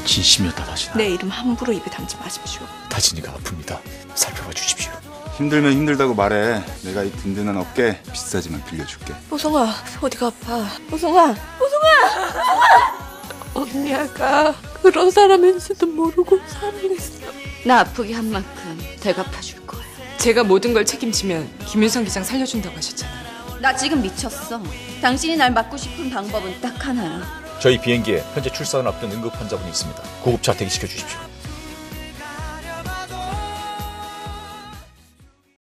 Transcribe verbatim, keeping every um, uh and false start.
진심이었다 다시나. 내 이름 함부로 입에 담지 마십시오. 다진이가 아픕니다. 살펴봐 주십시오. 힘들면 힘들다고 말해. 내가 이 든든한 어깨 비싸지만 빌려줄게. 보성아, 어디가 아파? 보성아, 보성아, 보성아! 언니가 그런 사람인지도 모르고 사랑했어. 나 아프게 한 만큼 대갚아줄 거예요. 제가 모든 걸 책임지면 김윤성 기장 살려준다고 하셨잖아요. 나 지금 미쳤어. 당신이 날 막고 싶은 방법은 딱 하나야. 저희 비행기에 현재 출산을 앞둔 응급 환자분이 있습니다. 구급차 대기시켜 주십시오.